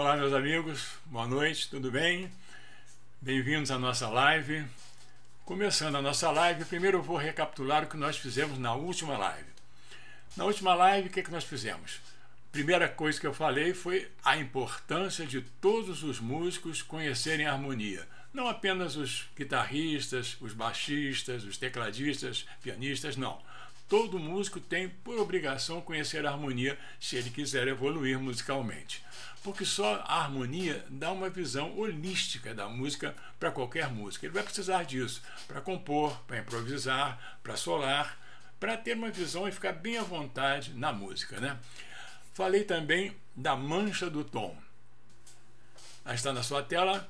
Olá, meus amigos, boa noite, tudo bem? Bem-vindos à nossa live. Começando a nossa live, primeiro eu vou recapitular o que nós fizemos na última live. Na última live, o que nós fizemos? Primeira coisa que eu falei foi a importância de todos os músicos conhecerem a harmonia. Não apenas os guitarristas, os baixistas, os tecladistas, pianistas, não. Todo músico tem por obrigação conhecer a harmonia se ele quiser evoluir musicalmente. Porque só a harmonia dá uma visão holística da música para qualquer música. Ele vai precisar disso para compor, para improvisar, para solar, para ter uma visão e ficar bem à vontade na música, né? Falei também da mancha do tom. Aí está na sua tela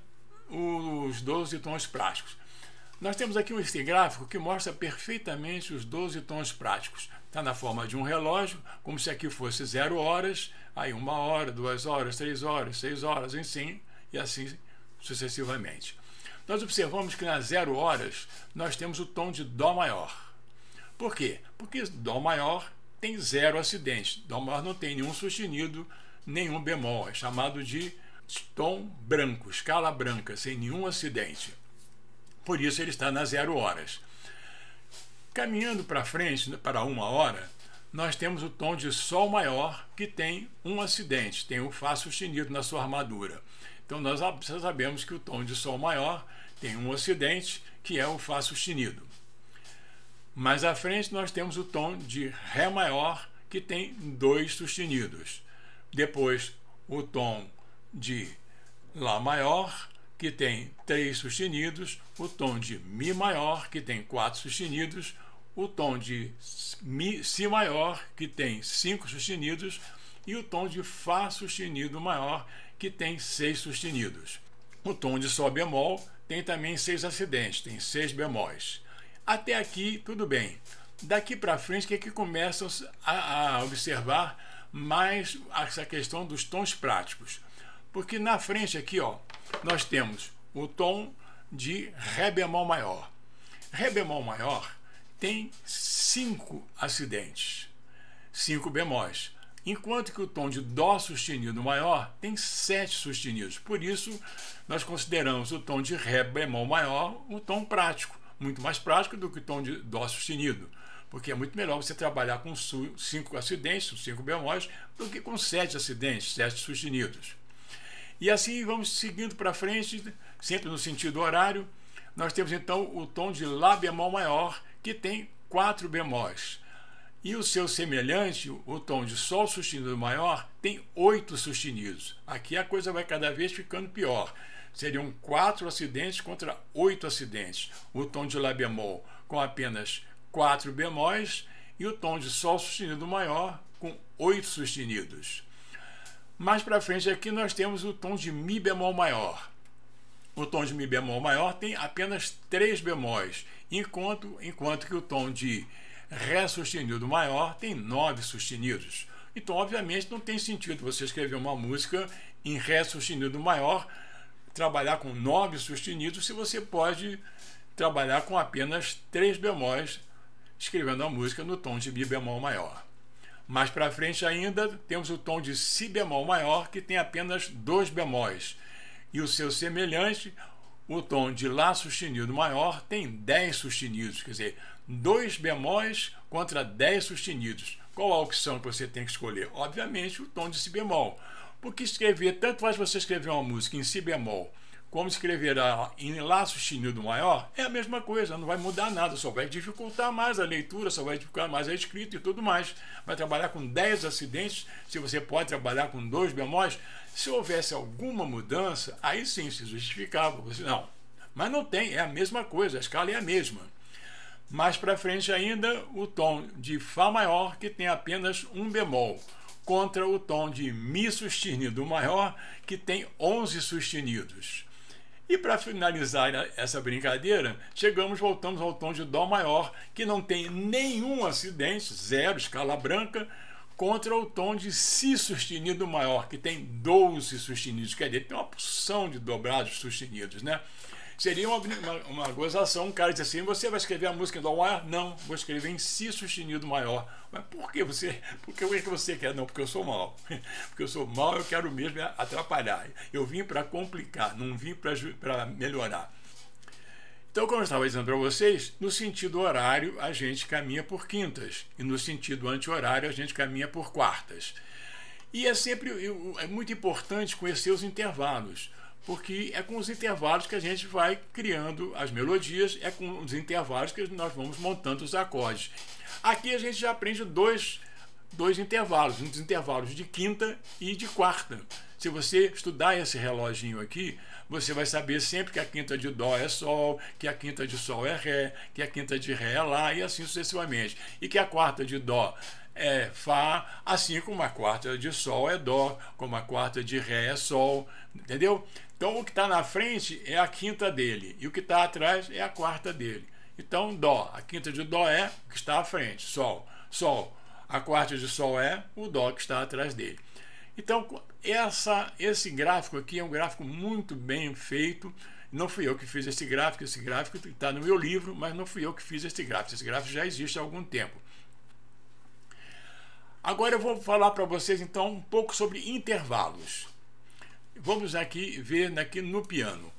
os 12 tons práticos. Nós temos aqui este gráfico que mostra perfeitamente os 12 tons práticos. Está na forma de um relógio, como se aqui fosse 0 horas, aí 1 hora, 2 horas, 3 horas, 6 horas, enfim, e assim sucessivamente. Nós observamos que nas 0 horas nós temos o tom de Dó maior. Por quê? Porque Dó maior tem 0 acidentes. Dó maior não tem nenhum sustenido, nenhum bemol. É chamado de tom branco, escala branca, sem nenhum acidente. Por isso ele está nas 0 horas. Caminhando para frente, para 1 hora, nós temos o tom de Sol maior, que tem um acidente, tem o Fá sustenido na sua armadura. Então nós sabemos que o tom de Sol maior tem um acidente, que é o Fá sustenido. Mais à frente nós temos o tom de Ré maior, que tem 2 sustenidos. Depois o tom de Lá maior, que tem 3 sustenidos, o tom de Mi maior, que tem 4 sustenidos, o tom de Si maior, que tem 5 sustenidos, e o tom de Fá sustenido maior, que tem 6 sustenidos. O tom de Sol bemol tem também 6 acidentes, tem 6 bemóis. Até aqui, tudo bem. Daqui para frente, que começam a observar mais essa questão dos tons práticos. Porque na frente aqui, ó, nós temos o tom de Ré bemol maior. Ré bemol maior tem 5 acidentes, 5 bemóis, enquanto que o tom de Dó sustenido maior tem 7 sustenidos. Por isso, nós consideramos o tom de Ré bemol maior um tom prático, muito mais prático do que o tom de Dó sustenido, porque é muito melhor você trabalhar com 5 acidentes, 5 bemóis, do que com 7 acidentes, 7 sustenidos. E assim vamos seguindo para frente, sempre no sentido horário. Nós temos então o tom de Lá bemol maior, que tem 4 bemóis. E o seu semelhante, o tom de Sol sustenido maior, tem 8 sustenidos. Aqui a coisa vai cada vez ficando pior. Seriam 4 acidentes contra 8 acidentes. O tom de Lá bemol com apenas 4 bemóis e o tom de Sol sustenido maior com 8 sustenidos. Mais para frente aqui nós temos o tom de Mi bemol maior. O tom de Mi bemol maior tem apenas 3 bemóis, enquanto que o tom de Ré sustenido maior tem 9 sustenidos. Então, obviamente, não tem sentido você escrever uma música em Ré sustenido maior, trabalhar com 9 sustenidos, se você pode trabalhar com apenas 3 bemóis, escrevendo a música no tom de Mi bemol maior. Mais para frente ainda, temos o tom de Si bemol maior, que tem apenas 2 bemóis. E o seu semelhante, o tom de Lá sustenido maior, tem 10 sustenidos. Quer dizer, 2 bemóis contra 10 sustenidos. Qual a opção que você tem que escolher? Obviamente, o tom de Si bemol. Porque escrever, tanto faz você escrever uma música em Si bemol, como escrever em Lá sustenido maior, é a mesma coisa, não vai mudar nada, só vai dificultar mais a leitura, só vai dificultar mais a escrita e tudo mais. Vai trabalhar com 10 acidentes, se você pode trabalhar com 2 bemóis, se houvesse alguma mudança, aí sim se justificava. Não, mas não tem, é a mesma coisa, a escala é a mesma. Mais para frente ainda, o tom de Fá maior, que tem apenas 1 bemol, contra o tom de Mi sustenido maior, que tem 11 sustenidos. E para finalizar essa brincadeira, voltamos ao tom de Dó maior, que não tem nenhum acidente, 0, escala branca, contra o tom de Si sustenido maior, que tem 12 sustenidos, quer dizer, tem uma porção de dobrados sustenidos, né? Seria uma gozação, um cara diz assim, você vai escrever a música em Dó maior? Não, vou escrever em Si sustenido maior. Mas por que você quer? Não, porque eu sou mau. Porque eu sou mau, eu quero mesmo atrapalhar. Eu vim para complicar, não vim para melhorar. Então, como eu estava dizendo para vocês, no sentido horário a gente caminha por quintas e no sentido anti-horário a gente caminha por quartas. E é muito importante conhecer os intervalos, porque é com os intervalos que a gente vai criando as melodias, é com os intervalos que nós vamos montando os acordes. Aqui a gente já aprende dois intervalos, uns intervalos de quinta e de quarta. Se você estudar esse reloginho aqui, você vai saber sempre que a quinta de Dó é Sol, que a quinta de Sol é Ré, que a quinta de Ré é Lá e assim sucessivamente. E que a quarta de Dó é Fá, assim como a quarta de Sol é Dó, como a quarta de Ré é Sol, entendeu? Então o que está na frente é a quinta dele e o que está atrás é a quarta dele. Então Dó, a quinta de Dó é o que está à frente, Sol, Sol. A quarta de Sol é o Dó que está atrás dele. Então, esse gráfico aqui é um gráfico muito bem feito. Não fui eu que fiz esse gráfico está no meu livro, mas não fui eu que fiz esse gráfico já existe há algum tempo. Agora eu vou falar para vocês então um pouco sobre intervalos. Vamos aqui ver aqui no piano.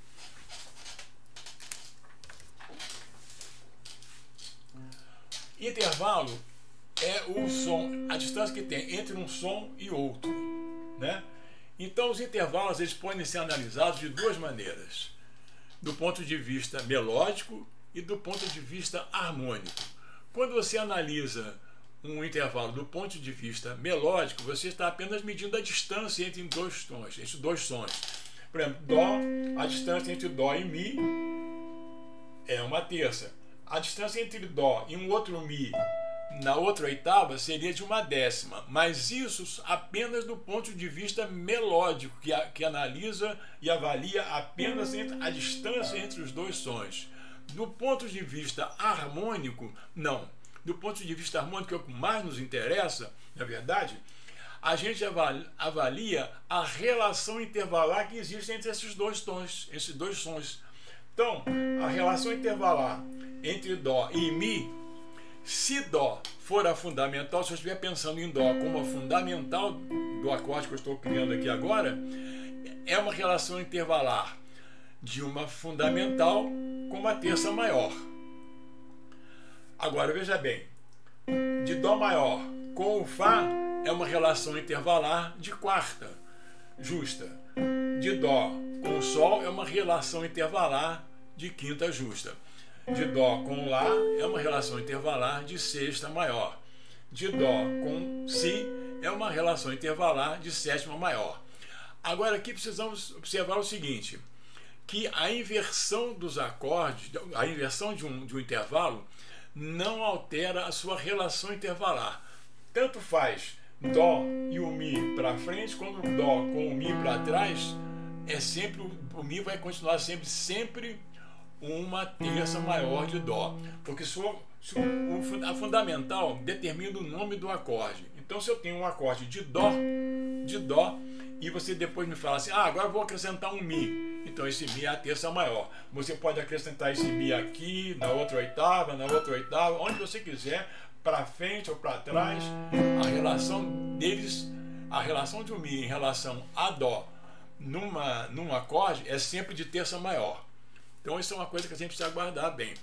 Intervalo é o som, a distância que tem entre um som e outro, né? Então os intervalos eles podem ser analisados de duas maneiras, do ponto de vista melódico e do ponto de vista harmônico. Quando você analisa um intervalo do ponto de vista melódico, você está apenas medindo a distância entre dois sons. Por exemplo, Dó, a distância entre Dó e Mi é uma terça. A distância entre Dó e um outro Mi na outra oitava seria de uma décima, mas isso apenas do ponto de vista melódico, que analisa e avalia apenas a distância entre os dois sons. Do ponto de vista harmônico, não. Do ponto de vista harmônico, que é o que mais nos interessa, na verdade, a gente avalia a relação intervalar que existe entre esses dois sons. Então, a relação intervalar entre Dó e Mi, se Dó for a fundamental, se eu estiver pensando em Dó como a fundamental do acorde que eu estou criando aqui agora, é uma relação intervalar de uma fundamental com uma terça maior. Agora veja bem, de Dó maior com o Fá é uma relação intervalar de quarta justa. De Dó com o Sol é uma relação intervalar de quinta justa. De Dó com Lá é uma relação intervalar de sexta maior. De Dó com Si é uma relação intervalar de sétima maior. Agora aqui precisamos observar o seguinte, que a inversão dos acordes, a inversão de um intervalo, não altera a sua relação intervalar. Tanto faz Dó e o Mi para frente, quando o Dó com o Mi para trás, o Mi vai continuar sempre uma terça maior de Dó, porque a fundamental determina o nome do acorde. Então, se eu tenho um acorde de Dó, e você depois me fala assim, agora eu vou acrescentar um Mi, então esse Mi é a terça maior. Você pode acrescentar esse Mi aqui, na outra oitava, onde você quiser, para frente ou para trás. A relação deles, a relação de um Mi em relação a Dó num acorde é sempre de terça maior. Então isso é uma coisa que a gente precisa guardar bem.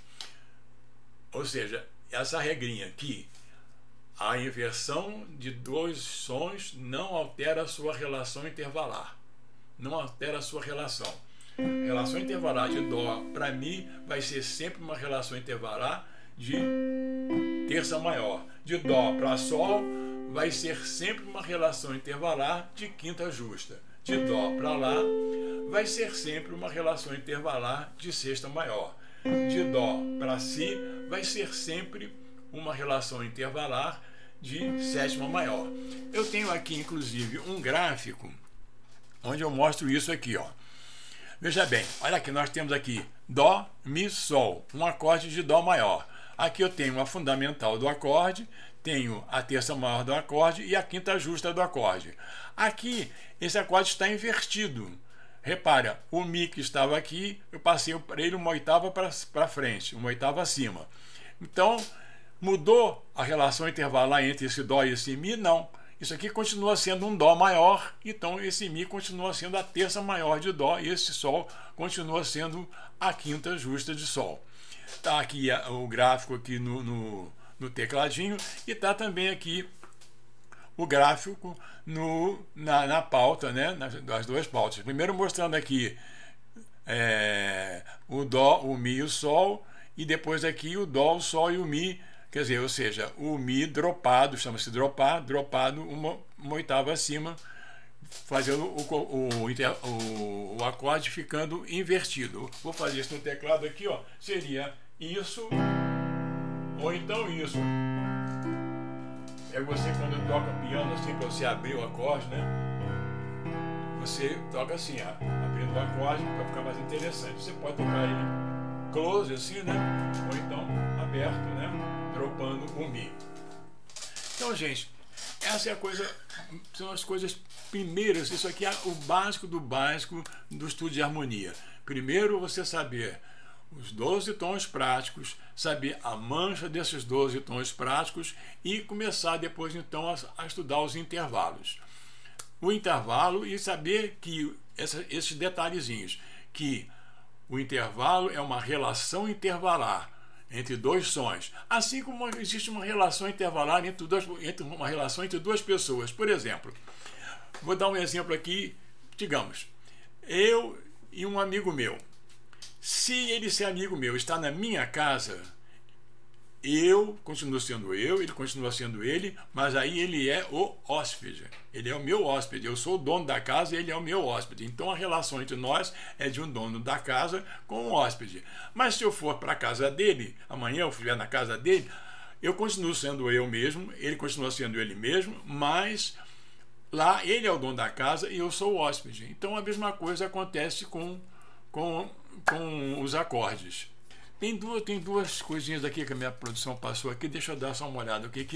Ou seja, essa regrinha que a inversão de dois sons não altera a sua relação intervalar. Não altera a sua relação. A relação intervalar de Dó para Mi vai ser sempre uma relação intervalar de terça maior. De Dó para Sol vai ser sempre uma relação intervalar de quinta justa. De Dó para Lá vai ser sempre uma relação intervalar de sexta maior. De Dó para Si vai ser sempre uma relação intervalar de sétima maior. Eu tenho aqui, inclusive, um gráfico onde eu mostro isso aqui, ó. Veja bem, olha aqui, nós temos aqui Dó, Mi, Sol, um acorde de Dó maior. Aqui eu tenho a fundamental do acorde, tenho a terça maior do acorde e a quinta justa do acorde. Aqui, esse acorde está invertido. repara, o Mi que estava aqui, eu passei para ele uma oitava para frente, uma oitava acima. Então, mudou a relação intervalar entre esse Dó e esse Mi? Não. Isso aqui continua sendo um Dó maior, então esse Mi continua sendo a terça maior de Dó e esse Sol continua sendo a quinta justa de Sol. Está aqui o gráfico aqui no tecladinho e está também aqui o gráfico na pauta, né, nas duas pautas. Primeiro mostrando aqui o Dó, o Mi e o Sol, e depois aqui o Dó, o Sol e o Mi, quer dizer, ou seja, o Mi dropado, chama-se dropado uma oitava acima, fazendo o acorde ficando invertido. Vou fazer isso no teclado aqui, ó, seria isso, ou então isso. É você quando toca piano assim, para você abrir o acorde, né? Você toca assim, ó, abrindo o acorde para ficar mais interessante. Você pode tocar ele close assim, né? Ou então aberto, né? Dropando o Mi. Então, gente, essa é a coisa, são as coisas primeiras. Isso aqui é o básico do estudo de harmonia. Primeiro, você saber os 12 tons práticos, saber a mancha desses 12 tons práticos e começar depois então a estudar os intervalos. O intervalo e saber que esses detalhezinhos, que o intervalo é uma relação intervalar entre dois sons, assim como existe uma relação intervalar uma relação entre duas pessoas. Por exemplo, vou dar um exemplo aqui, digamos, eu e um amigo meu. Se esse amigo meu está na minha casa, eu continuo sendo eu, ele continua sendo ele, mas aí ele é o hóspede. Ele é o meu hóspede. Eu sou o dono da casa e ele é o meu hóspede. Então a relação entre nós é de um dono da casa com um hóspede. Mas se eu for para a casa dele, amanhã eu estiver na casa dele, eu continuo sendo eu mesmo, ele continua sendo ele mesmo, mas lá ele é o dono da casa e eu sou o hóspede. Então a mesma coisa acontece com os acordes. Tem duas coisinhas aqui que a minha produção passou aqui, deixa eu dar só uma olhada o que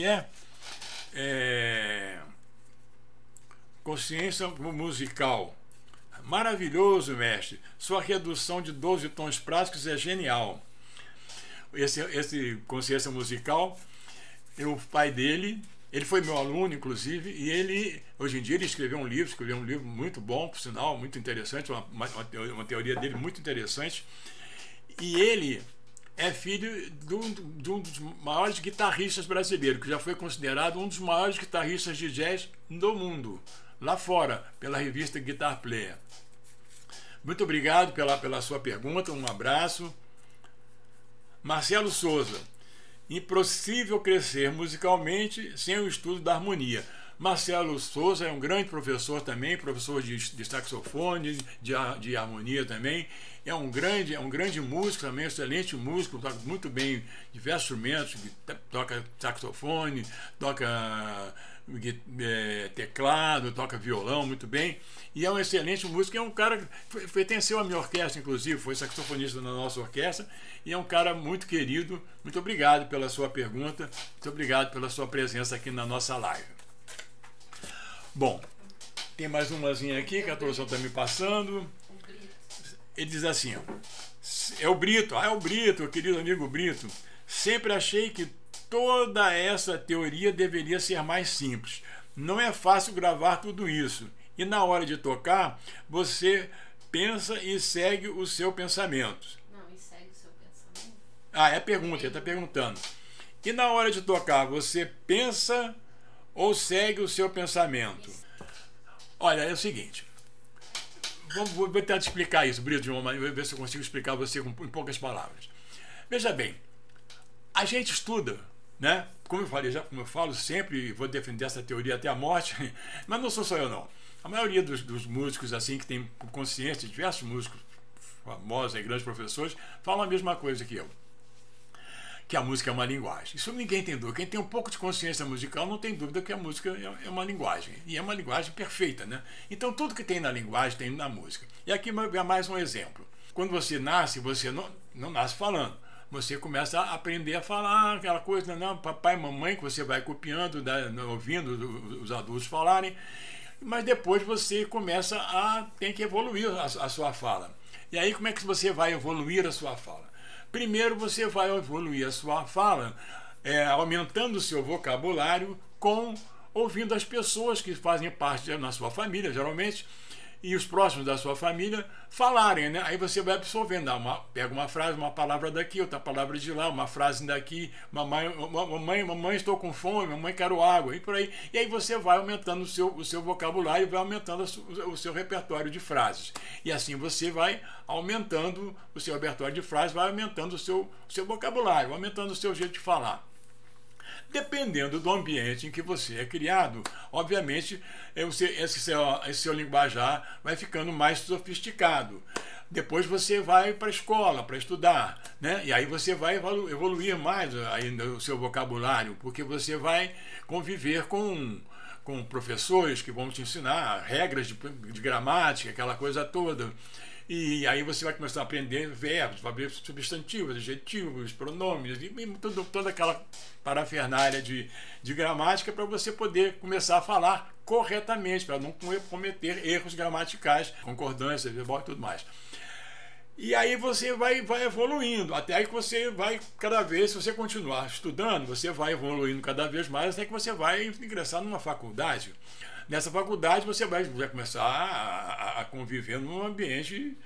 é. Consciência musical. Maravilhoso, mestre. Sua redução de 12 tons práticos é genial. Esse consciência musical, o pai dele, ele foi meu aluno, inclusive, e ele, hoje em dia, ele escreveu um livro muito bom, por sinal, muito interessante, uma teoria dele muito interessante. E ele é filho de um dos maiores guitarristas brasileiros, que já foi considerado um dos maiores guitarristas de jazz do mundo, lá fora, pela revista Guitar Player. Muito obrigado pela sua pergunta, um abraço. Marcelo Souza. Impossível crescer musicalmente sem o estudo da harmonia. Marcelo Souza é um grande professor também, professor de saxofone, de harmonia também. É um grande músico também, excelente músico, toca muito bem diversos instrumentos, toca saxofone, toca teclado, toca violão muito bem. E é um excelente músico, é um cara que pertenceu à minha orquestra, inclusive, foi saxofonista na nossa orquestra, e é um cara muito querido. Muito obrigado pela sua pergunta, muito obrigado pela sua presença aqui na nossa live. Bom, tem mais umazinha aqui que a produção está me passando. Ele diz assim, ó, é o Brito, querido amigo Brito. Sempre achei que toda essa teoria deveria ser mais simples. Não é fácil gravar tudo isso. E na hora de tocar, você pensa e segue o seu pensamento. Não, e segue o seu pensamento? Ah, é a pergunta, ele está perguntando. E na hora de tocar, você pensa ou segue o seu pensamento? Olha, é o seguinte. Vou tentar te explicar isso, Brito, vou ver se eu consigo explicar a você em poucas palavras. Veja bem, a gente estuda, né? Como eu falo sempre, vou defender essa teoria até a morte, mas não sou só eu não. A maioria dos músicos assim que tem consciência, diversos músicos famosos e grandes professores, falam a mesma coisa que eu. Que a música é uma linguagem. Isso ninguém tem dúvida. Quem tem um pouco de consciência musical não tem dúvida que a música é uma linguagem. E é uma linguagem perfeita, né? Então tudo que tem na linguagem tem na música. E aqui é mais um exemplo. Quando você nasce, você não nasce falando. Você começa a aprender a falar aquela coisa, não, papai e mamãe, que você vai copiando, ouvindo os adultos falarem. mas depois você começa a ter que evoluir a sua fala. E aí como é que você vai evoluir a sua fala? Primeiro você vai evoluir a sua fala aumentando o seu vocabulário ouvindo as pessoas que fazem parte na sua família, geralmente, e os próximos da sua família falarem, né? Aí você vai absorvendo, pega uma frase, uma palavra daqui, outra palavra de lá, uma frase daqui, mamãe, estou com fome, mamãe, quero água, e por aí. E aí você vai aumentando o seu vocabulário, vai aumentando o seu repertório de frases. E assim você vai aumentando o seu repertório de frases, vai aumentando o seu vocabulário, aumentando o seu jeito de falar. Dependendo do ambiente em que você é criado, obviamente esse seu linguajar vai ficando mais sofisticado. Depois você vai para a escola para estudar, né? E aí você vai evoluir mais ainda o seu vocabulário, porque você vai conviver com professores que vão te ensinar regras de gramática, aquela coisa toda. E aí você vai começar a aprender verbos, substantivos, adjetivos, pronomes, e toda aquela parafernália de gramática para você poder começar a falar corretamente, para não cometer erros gramaticais, concordância, verbal e tudo mais. E aí você vai evoluindo, até que você vai cada vez, se você continuar estudando, você vai evoluindo cada vez mais, até que você vai ingressar numa faculdade. Nessa faculdade você vai começar a conviver num ambiente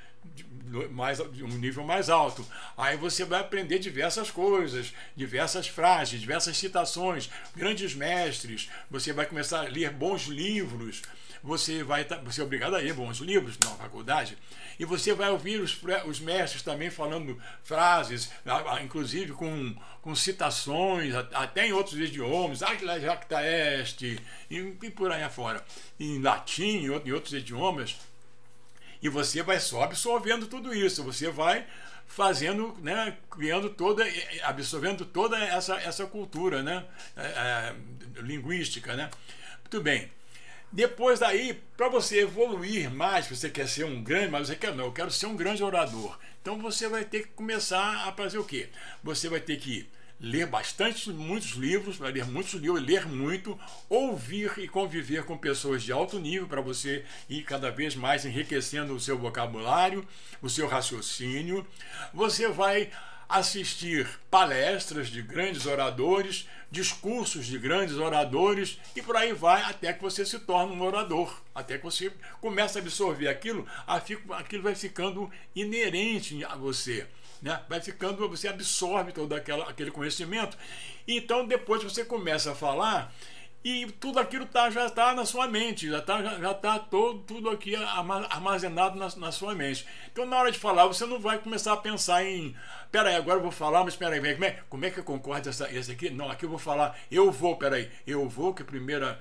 de um nível mais alto. Aí você vai aprender diversas coisas, diversas frases, diversas citações, grandes mestres, você vai começar a ler bons livros, você é obrigado a ler bons livros na faculdade, e você vai ouvir os mestres também falando frases, inclusive com citações, até em outros idiomas, jacta est, e por aí afora, em latim, em outros idiomas, e você vai só absorvendo tudo isso, você vai fazendo, né, absorvendo toda essa cultura, né, linguística, né? Muito bem. Depois daí, para você evoluir mais, você quer ser um grande, mas você quer não, eu quero ser um grande orador. Então você vai ter que começar a fazer o quê? Você vai ter que ler muitos livros, vai ler muitos livros, ler muito, ouvir e conviver com pessoas de alto nível para você ir cada vez mais enriquecendo o seu vocabulário, o seu raciocínio. Você vai assistir palestras de grandes oradores, discursos de grandes oradores, e por aí vai até que você se torne um orador, até que você começa a absorver aquilo vai ficando inerente a você, né? Vai ficando, você absorve todo aquele conhecimento, então depois você começa a falar e tudo aquilo já está na sua mente, já está tudo aqui armazenado na sua mente. Então, na hora de falar, você não vai começar a pensar em peraí, agora eu vou falar, mas peraí, como é que eu concordo esse aqui? Não, aqui eu vou falar, eu vou, que a primeira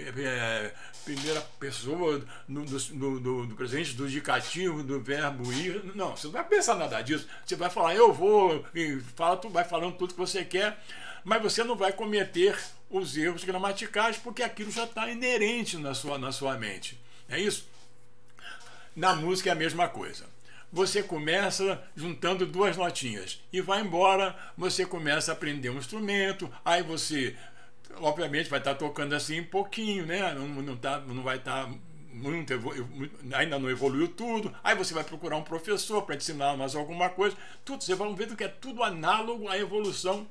pessoa do presente do indicativo do verbo ir. Não, você não vai pensar nada disso. Você vai falar, eu vou, e vai falando tudo que você quer, mas você não vai cometer os erros gramaticais, porque aquilo já está inerente na sua mente. É isso? Na música é a mesma coisa. Você começa juntando duas notinhas e vai embora, você começa a aprender um instrumento, aí você, obviamente, vai estar tocando assim um pouquinho, né? Não vai estar ainda não evoluiu tudo, aí você vai procurar um professor para te ensinar mais alguma coisa, tudo, você vai ver que é tudo análogo à evolução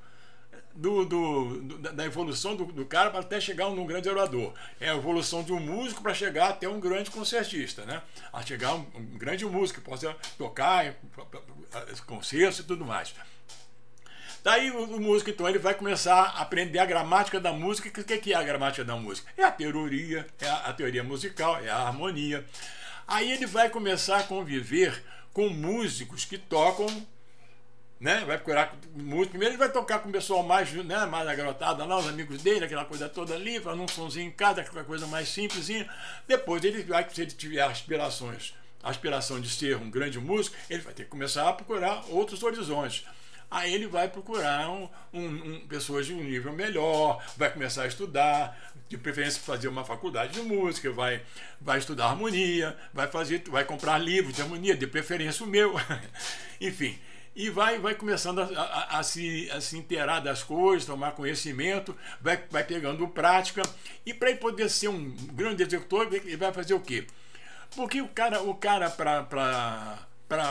da evolução do cara para até chegar num grande orador. É a evolução de um músico para chegar até um grande concertista, né? A chegar um grande músico que possa tocar concertos e tudo mais. Daí o músico, então, ele vai começar a aprender a gramática da música. O que é a gramática da música? É a teoria, a teoria musical, é a harmonia. Aí ele vai começar a conviver com músicos que tocam, né? Vai procurar música. Primeiro ele vai tocar com o pessoal mais, né, mais agarotado lá, os amigos dele, aquela coisa toda ali, fazendo um sonzinho em casa, aquela coisa mais simplesinha. Depois ele vai, se ele tiver a aspiração de ser um grande músico, ele vai ter que começar a procurar outros horizontes. Aí ele vai procurar pessoas de um nível melhor, vai começar a estudar, de preferência fazer uma faculdade de música, vai estudar harmonia, vai comprar livros de harmonia, de preferência o meu, enfim. e vai começando a se inteirar das coisas, tomar conhecimento, vai pegando prática, e para ele poder ser um grande executor, ele vai fazer o quê? Porque o cara para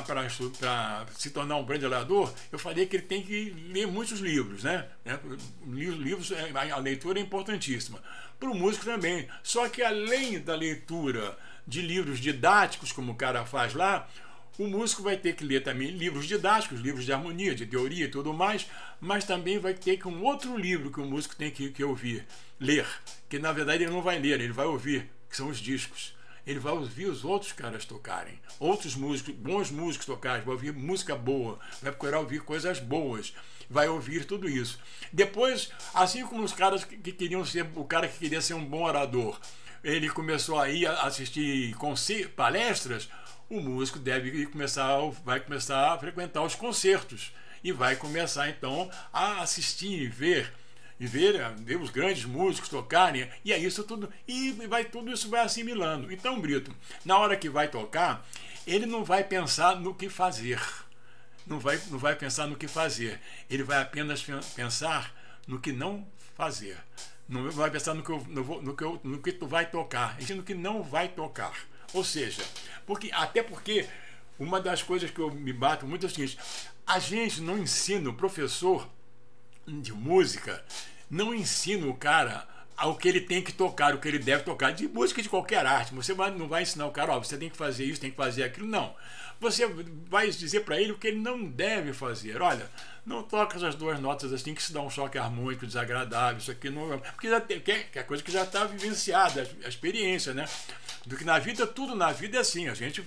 se tornar um grande orador, eu falei que ele tem que ler muitos livros, né? Livros, a leitura é importantíssima. Para o músico também. Só que além da leitura de livros didáticos, como o cara faz lá, o músico vai ter que ler também livros didáticos, livros de harmonia, de teoria e tudo mais, mas também vai ter que um outro livro que o músico tem que ouvir, ler, que na verdade ele não vai ler, ele vai ouvir, que são os discos. Ele vai ouvir os outros caras tocarem, outros músicos, bons músicos tocarem, vai ouvir música boa, vai procurar ouvir coisas boas, vai ouvir tudo isso. Depois, assim como os caras que queriam ser, o cara que queria ser um bom orador, ele começou a ir assistir palestras, o músico vai começar a frequentar os concertos e vai começar então a assistir e ver os grandes músicos tocarem, e é isso tudo, tudo isso vai assimilando. Então, Brito, na hora que vai tocar, ele não vai pensar no que fazer, não vai pensar no que fazer, ele vai apenas pensar no que não fazer, não vai pensar no que tu vai tocar, e no que não vai tocar. Ou seja, até porque uma das coisas que eu me bato muito é o seguinte: a gente não ensina, o professor de música não ensina o cara ao que ele tem que tocar, o que ele deve tocar, de música de qualquer arte. Você não vai ensinar o cara, você tem que fazer isso, tem que fazer aquilo, não. Você vai dizer para ele o que ele não deve fazer. Olha, não toca essas duas notas assim que se dá um choque harmônico desagradável, isso aqui não, porque é coisa que já está vivenciada, a experiência, né? Do que na vida, tudo na vida é assim, a gente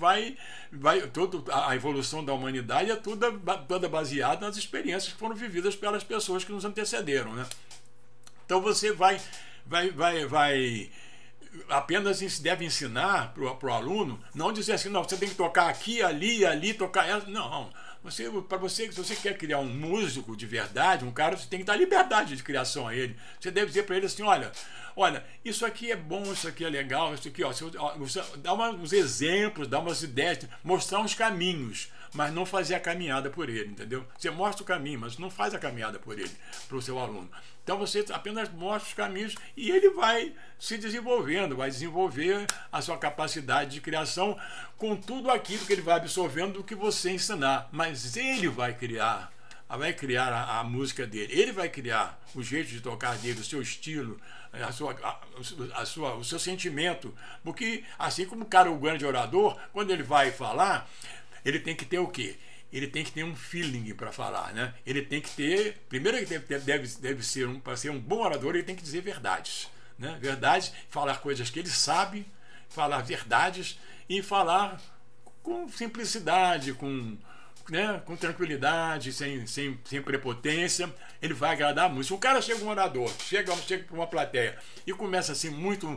a evolução da humanidade é toda baseada nas experiências que foram vividas pelas pessoas que nos antecederam, né? Então você apenas se deve ensinar para o aluno, não dizer assim, não, você tem que tocar aqui, ali, tocar essa. Não, se você quer criar um músico de verdade, um cara, você tem que dar liberdade de criação a ele. Você deve dizer para ele assim, olha, isso aqui é bom, isso aqui é legal, isso aqui, você dá uns exemplos, dá umas ideias, mostrar uns caminhos, mas não fazer a caminhada por ele, entendeu? Você mostra o caminho, mas não faz a caminhada por ele, para o seu aluno. Então você apenas mostra os caminhos e ele vai se desenvolvendo, vai desenvolver a sua capacidade de criação com tudo aquilo que ele vai absorvendo do que você ensinar. Mas ele vai criar a música dele, ele vai criar o jeito de tocar dele, o seu estilo, o seu sentimento. Porque assim como o grande orador, quando ele vai falar, ele tem que ter o quê? Ele tem que ter um feeling para falar, né? Ele tem que ter, primeiro que deve ser para ser um bom orador, ele tem que dizer verdades, né? Verdades, falar coisas que ele sabe, falar verdades e falar com simplicidade, com tranquilidade, sem prepotência. Ele vai agradar muito. Se um cara chega, um orador, chega para uma plateia e começa assim muito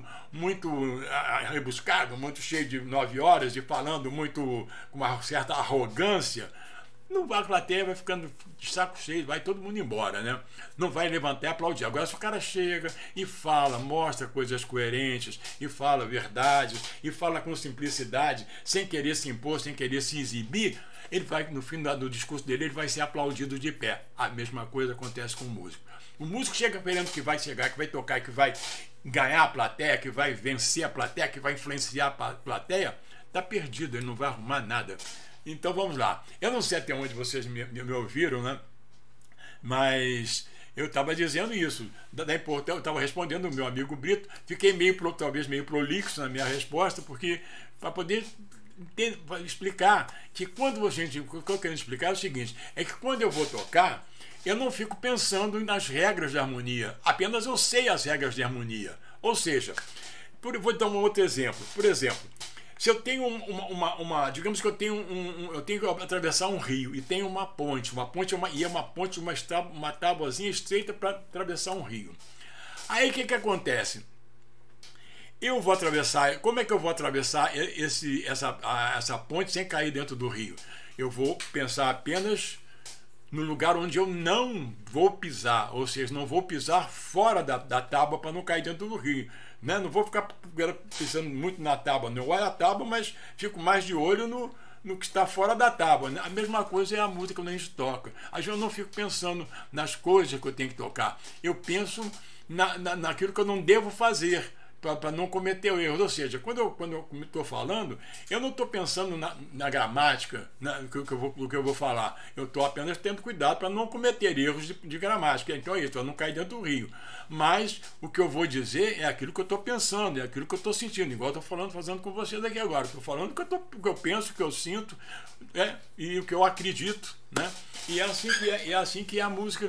rebuscado, muito cheio de 9 horas e falando muito com uma certa arrogância, a plateia vai ficando de saco cheio, vai todo mundo embora, né? Não vai levantar e aplaudir. Agora, se o cara chega e fala, mostra coisas coerentes, e fala verdades, e fala com simplicidade, sem querer se impor, sem querer se exibir, ele vai, no fim do discurso dele, ele vai ser aplaudido de pé. A mesma coisa acontece com o músico. O músico chega querendo que vai chegar, que vai tocar, que vai ganhar a plateia, que vai vencer a plateia, que vai influenciar a plateia, está perdido, ele não vai arrumar nada. Então vamos lá. Eu não sei até onde vocês me ouviram, né? Mas eu estava dizendo isso. Eu estava respondendo o meu amigo Brito. Fiquei talvez meio prolixo na minha resposta, porque para poder explicar que quando o que eu estou querendo explicar é o seguinte: é que quando eu vou tocar, eu não fico pensando nas regras de harmonia. Apenas eu sei as regras de harmonia. Ou seja, vou dar um outro exemplo. Por exemplo, se eu tenho digamos que eu tenho que atravessar um rio e tenho uma ponte uma tábuazinha estreita para atravessar um rio. Aí o que acontece? Eu vou atravessar, como é que eu vou atravessar essa ponte sem cair dentro do rio? Eu vou pensar apenas no lugar onde eu não vou pisar, ou seja, não vou pisar fora da tábua para não cair dentro do rio, né? Não vou ficar pisando muito na tábua, não olho a tábua, mas fico mais de olho no que está fora da tábua. A mesma coisa é a música quando a gente toca. Às vezes eu não fico pensando nas coisas que eu tenho que tocar. Eu penso naquilo que eu não devo fazer, para não cometer erros. Ou seja, quando eu estou falando, eu não estou pensando na gramática, do que eu vou falar. Eu estou apenas tendo cuidado para não cometer erros de gramática. Então é isso, para não cair dentro do rio. Mas o que eu vou dizer é aquilo que eu estou pensando, é aquilo que eu estou sentindo. Igual eu estou fazendo com vocês aqui agora. Estou falando o que eu penso, o que eu sinto, e o que eu acredito. Né? E é assim que a música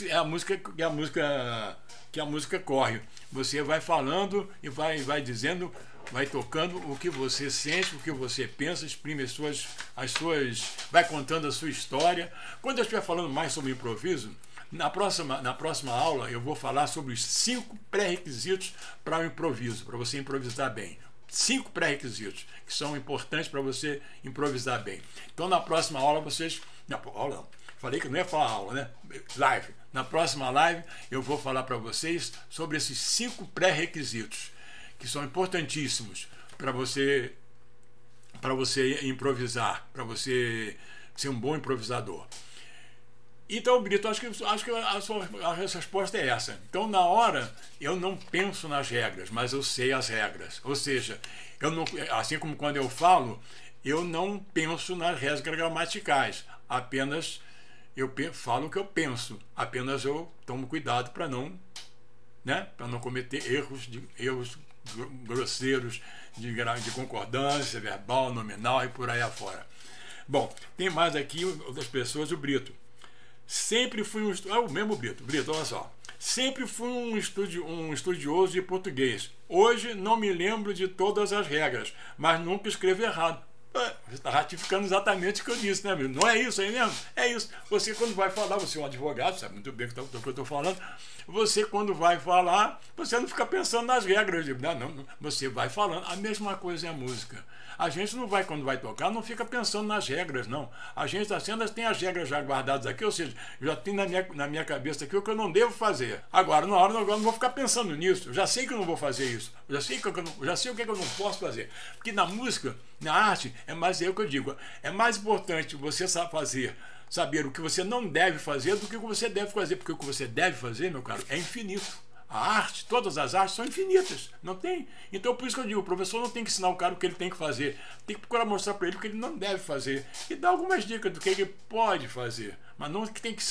corre. Você vai falando e vai dizendo, vai tocando o que você sente, o que você pensa, exprime vai contando a sua história. Quando eu estiver falando mais sobre improviso, na próxima aula eu vou falar sobre os 5 pré-requisitos para o improviso, para você improvisar bem. 5 pré-requisitos que são importantes para você improvisar bem. Então na próxima aula falei que não ia falar aula, né? Live. Na próxima live eu vou falar para vocês sobre esses 5 pré-requisitos que são importantíssimos para você improvisar, para você ser um bom improvisador. Então, Brito, acho que a resposta é essa. Então, na hora, eu não penso nas regras, mas eu sei as regras. Ou seja, assim como quando eu falo, eu não penso nas regras gramaticais, apenas eu falo o que eu penso, apenas eu tomo cuidado para não cometer erros grosseiros de concordância verbal, nominal e por aí afora. Bom, tem mais aqui outras pessoas, o Brito. Sempre fui o mesmo Brito, olha só. Sempre fui um estudioso de português. Hoje não me lembro de todas as regras, mas nunca escrevo errado. Você está ratificando exatamente o que eu disse, né, Brito? Não é isso aí mesmo? É isso. Você, quando vai falar, você é um advogado, sabe muito bem o que eu estou falando. Você, quando vai falar, você não fica pensando nas regras. Não, você vai falando. A mesma coisa é a música. A gente não vai, quando vai tocar, não fica pensando nas regras, não. A gente apenas tem as regras já guardadas aqui, ou seja, já tem na minha cabeça aqui o que eu não devo fazer. Agora, na hora, eu não vou ficar pensando nisso. Eu já sei que eu não vou fazer isso. Eu já sei o que eu não posso fazer. Porque na música, na arte, é mais o que eu digo. É mais importante você saber o que você não deve fazer do que o que você deve fazer. Porque o que você deve fazer, meu caro, é infinito. A arte, todas as artes são infinitas, não tem? Então por isso que eu digo, o professor não tem que ensinar o cara o que ele tem que fazer, tem que procurar mostrar para ele o que ele não deve fazer e dar algumas dicas do que ele pode fazer, mas não que tem que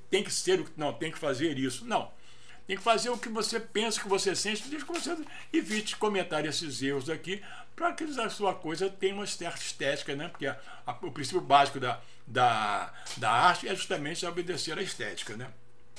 fazer isso, não. Tem que fazer o que você pensa, o que você sente, desde que você evite comentar esses erros aqui, para que a sua coisa tenha uma certa estética, né? Porque o princípio básico da arte é justamente obedecer à estética, né?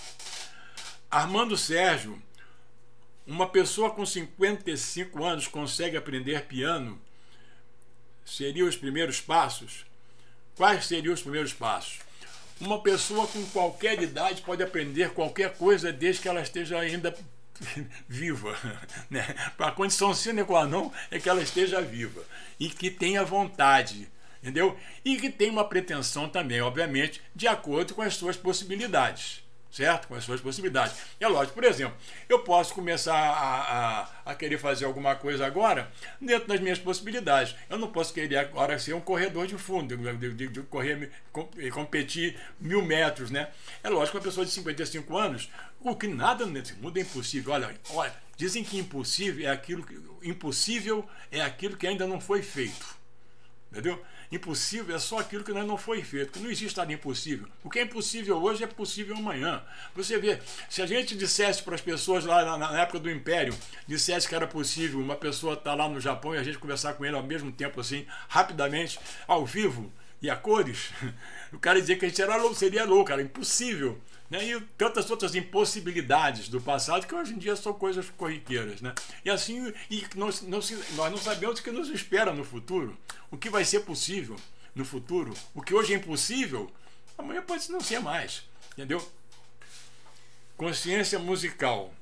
Armando Sérgio, uma pessoa com 55 anos consegue aprender piano? Seriam os primeiros passos? Quais seriam os primeiros passos? Uma pessoa com qualquer idade pode aprender qualquer coisa desde que ela esteja ainda viva. Né? A condição sine qua non é que ela esteja viva e que tenha vontade. Entendeu? E que tenha uma pretensão também, obviamente, de acordo com as suas possibilidades. Certo? Com as suas possibilidades. É lógico, por exemplo, eu posso começar a querer fazer alguma coisa agora dentro das minhas possibilidades. Eu não posso querer agora ser um corredor de fundo, de correr e competir 1000 metros, né? É lógico que uma pessoa de 55 anos, o que nada nesse mundo é impossível. Olha, dizem que impossível é aquilo que ainda não foi feito. Entendeu? Impossível é só aquilo que ainda não foi feito, que não existe nada impossível. O que é impossível hoje é possível amanhã. Você vê, se a gente dissesse para as pessoas lá na época do Império, dissesse que era possível uma pessoa estar lá no Japão e a gente conversar com ele ao mesmo tempo, assim, rapidamente, ao vivo e a cores, o cara dizia que a gente seria louco, era impossível. Né? E tantas outras impossibilidades do passado que hoje em dia são coisas corriqueiras. Né? E assim, nós não sabemos o que nos espera no futuro, o que vai ser possível no futuro. O que hoje é impossível, amanhã pode não ser mais. Entendeu? Consciência musical.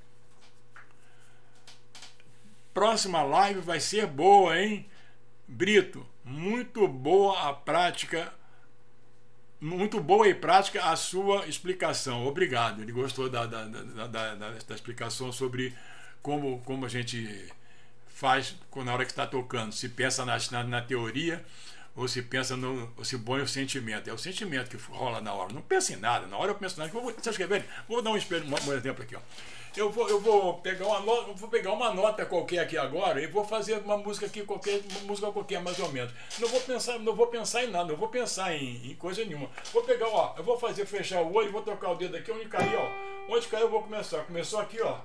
Próxima live vai ser boa, hein? Brito, muito boa a prática. Muito boa e prática a sua explicação. Obrigado. Ele gostou da explicação sobre como a gente faz na hora que está tocando. Se pensa na teoria, ou se pensa no, ou se põe o sentimento. É o sentimento que rola na hora. Não pensa em nada. Na hora eu penso em nada. Vocês querem ver? Vou dar um exemplo aqui, ó. Eu vou pegar uma nota qualquer aqui agora e vou fazer uma música aqui qualquer mais ou menos. Não vou pensar em nada, não vou pensar em coisa nenhuma. Vou pegar, ó, eu vou fechar o olho, vou tocar o dedo aqui, onde cair, ó. Onde cair eu vou começar. Começou aqui, ó.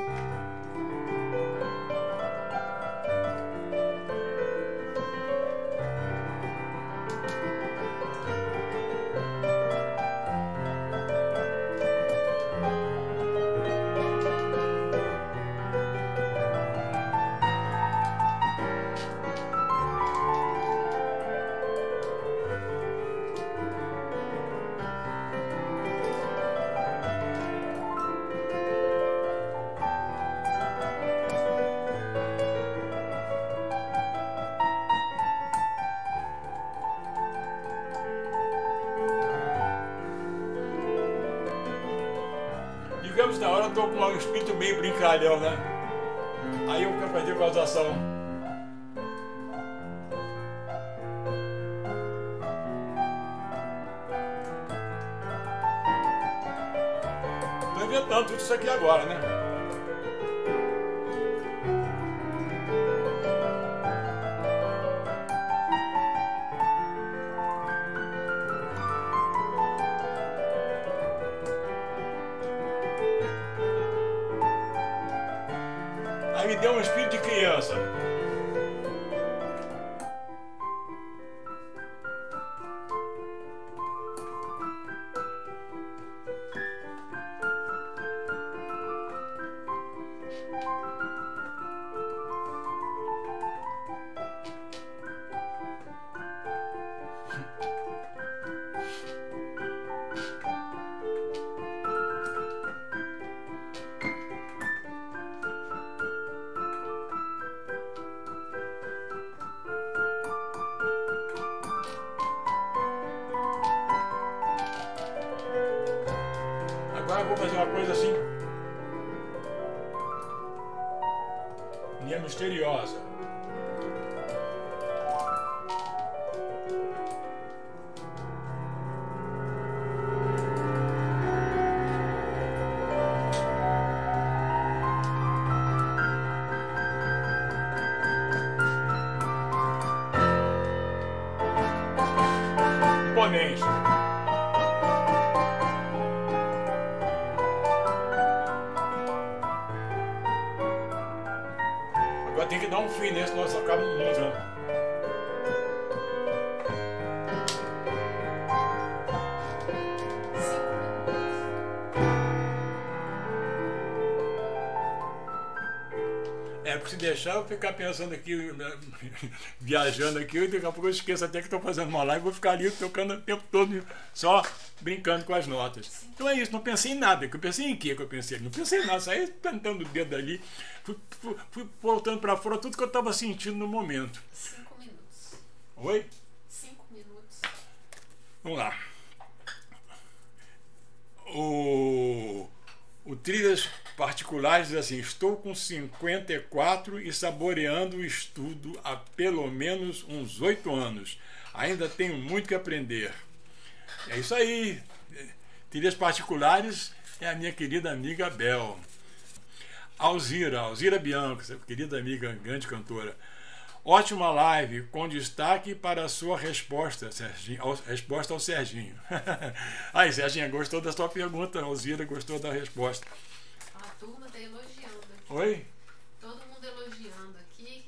Digamos, na hora eu estou com um espírito meio brincalhão, né? Aí eu quero fazer causação. Estou inventando tudo isso aqui agora, né? Aí me deu um espírito de criança. Agora eu vou fazer uma coisa assim. Linha misteriosa. Imponente. Agora tem que dar um fim nesse, senão nós acabamos muito, né? É, porque se deixar eu ficar pensando aqui, viajando aqui, e daqui a pouco eu esqueço até que estou fazendo uma live, vou ficar ali tocando o tempo todo, só brincando com as notas. Então é isso, não pensei em nada. Eu pensei em quê que eu pensei? Não pensei em nada, saí plantando o dedo ali, fui voltando para fora tudo que eu estava sentindo no momento. 5 minutos. Oi? 5 minutos. Vamos lá. O Trilhas Particulares diz assim: estou com 54 e saboreando o estudo há pelo menos uns 8 anos. Ainda tenho muito que aprender. É isso aí. Trilhas Particulares é a minha querida amiga Bel. Alzira Bianco, querida amiga, grande cantora. Ótima live, com destaque para a sua resposta, Serginho, resposta ao Serginho. Aí, Serginho, gostou da sua pergunta, Alzira gostou da resposta. A turma está elogiando aqui. Oi? Todo mundo elogiando aqui.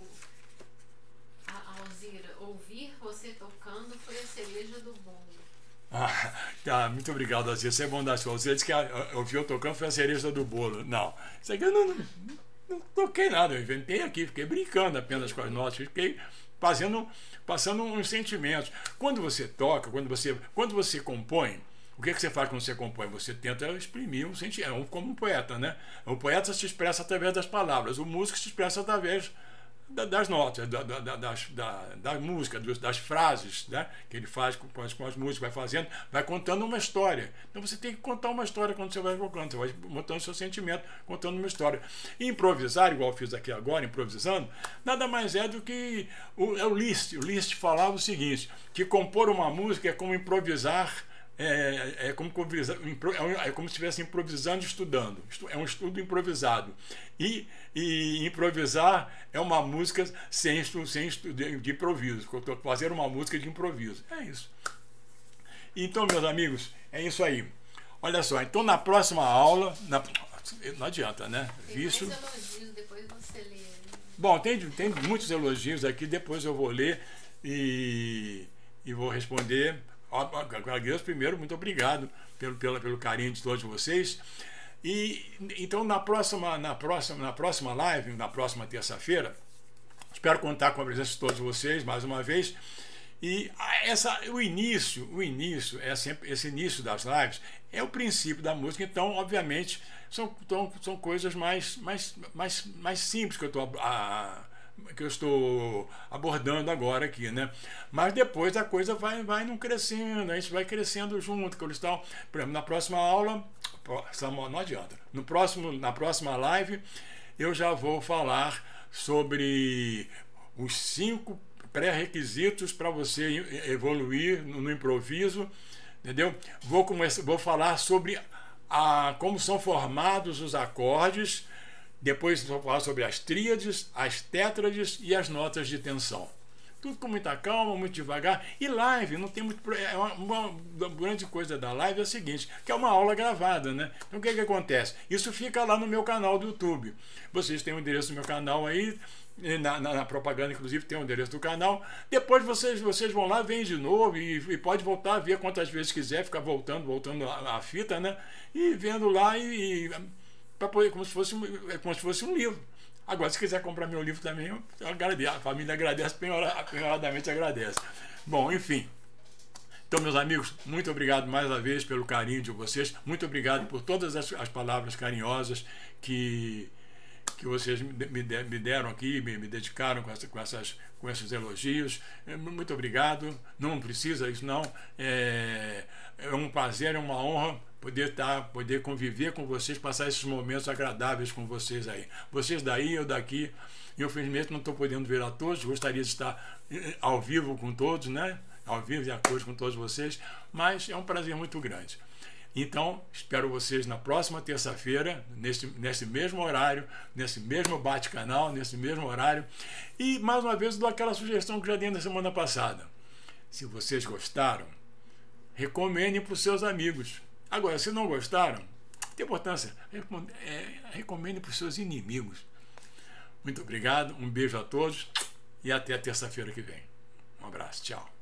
A Alzira, ouvir você tocando foi a cereja do bolo. Ah, tá, muito obrigado, Alzira. Você é bom da sua. Você disse que ouvir eu tocando foi a cereja do bolo. Não, isso aqui eu não toquei nada, eu inventei aqui, fiquei brincando apenas com as notas, fiquei passando uns sentimentos. Quando você toca, quando você compõe, o que você faz quando você compõe? Você tenta exprimir um sentimento, como um poeta, né? O poeta se expressa através das palavras, o músico se expressa através das notas, da música, das frases, né, que ele faz com as músicas, vai fazendo, vai contando uma história. Então você tem que contar uma história quando você vai tocando, você vai montando seu sentimento, contando uma história. E improvisar, igual eu fiz aqui agora, improvisando, nada mais é do que o Liszt. O Liszt falava o seguinte, que compor uma música é como improvisar. É como se estivesse improvisando e estudando. É um estudo improvisado. E improvisar é uma música sem estudo de improviso. Fazer uma música de improviso. É isso. Então, meus amigos, é isso aí. Olha só, então na próxima aula. Não adianta, né? Tem mais elogios, depois você lê. Bom, tem muitos elogios aqui, depois eu vou ler e vou responder. Agradeço primeiro, muito obrigado pelo carinho de todos vocês. E então na próxima live, na próxima terça-feira, espero contar com a presença de todos vocês mais uma vez. E o início é sempre esse início das lives, é o princípio da música. Então, obviamente, são coisas mais simples que eu estou abordando agora aqui, né? Mas depois a coisa vai não crescendo, a gente vai crescendo junto, por exemplo, na próxima aula, não adianta. Na próxima live eu já vou falar sobre os 5 pré-requisitos para você evoluir no improviso, entendeu? Vou falar sobre como são formados os acordes. Depois vou falar sobre as tríades, as tétrades e as notas de tensão. Tudo com muita calma, muito devagar. E live, não tem muito. Uma grande coisa da live é o seguinte, que é uma aula gravada, né? Então o que acontece? Isso fica lá no meu canal do YouTube. Vocês têm o endereço do meu canal aí, na propaganda, inclusive, tem o endereço do canal. Depois vocês vão lá, vêm de novo e pode voltar a ver quantas vezes quiser, ficar voltando a fita, né? E vendo lá para poder, como se fosse um livro. Agora, se quiser comprar meu livro também, eu agradeço. A família agradece, penhoradamente agradece. Bom, enfim. Então, meus amigos, muito obrigado mais uma vez pelo carinho de vocês. Muito obrigado por todas as palavras carinhosas que vocês me deram aqui, me dedicaram com esses elogios. Muito obrigado. Não precisa isso, não. É um prazer, é uma honra poder conviver com vocês, passar esses momentos agradáveis com vocês aí. Vocês daí, eu daqui. Infelizmente não estou podendo ver a todos, gostaria de estar ao vivo com todos, né? Ao vivo e a cores com todos vocês, mas é um prazer muito grande. Então, espero vocês na próxima terça-feira, nesse mesmo horário, nesse mesmo bate-canal, nesse mesmo horário. E, mais uma vez, dou aquela sugestão que já dei na semana passada. Se vocês gostaram, recomendem para os seus amigos. Agora, se não gostaram, não tem importância, recomendem para os seus inimigos. Muito obrigado, um beijo a todos e até a terça-feira que vem. Um abraço, tchau.